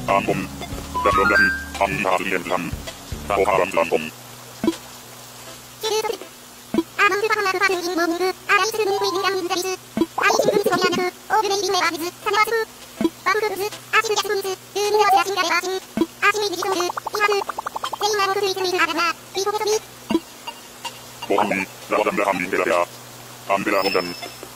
Ankom. Das London. Anhasen. Tauharam Ankom. Bohami, Lavadam Laham Imperator. Ambela London.